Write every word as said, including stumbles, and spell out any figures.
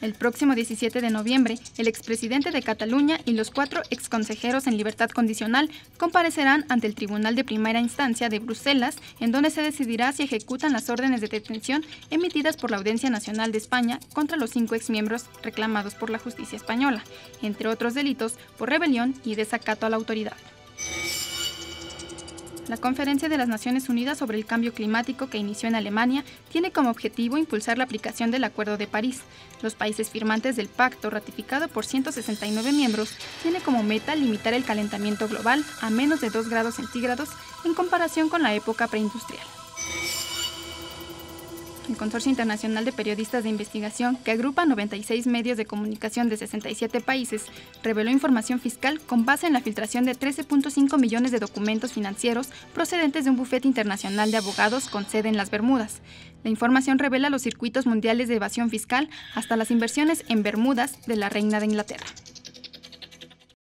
El próximo diecisiete de noviembre, el expresidente de Cataluña y los cuatro exconsejeros en libertad condicional comparecerán ante el Tribunal de Primera Instancia de Bruselas, en donde se decidirá si ejecutan las órdenes de detención emitidas por la Audiencia Nacional de España contra los cinco exmiembros reclamados por la justicia española, entre otros delitos por rebelión y desacato a la autoridad. La Conferencia de las Naciones Unidas sobre el Cambio Climático, que inició en Alemania, tiene como objetivo impulsar la aplicación del Acuerdo de París. Los países firmantes del pacto, ratificado por ciento sesenta y nueve miembros, tiene como meta limitar el calentamiento global a menos de dos grados centígrados en comparación con la época preindustrial. El Consorcio Internacional de Periodistas de Investigación, que agrupa noventa y seis medios de comunicación de sesenta y siete países, reveló información fiscal con base en la filtración de trece punto cinco millones de documentos financieros procedentes de un bufete internacional de abogados con sede en las Bermudas. La información revela los circuitos mundiales de evasión fiscal hasta las inversiones en Bermudas de la Reina de Inglaterra.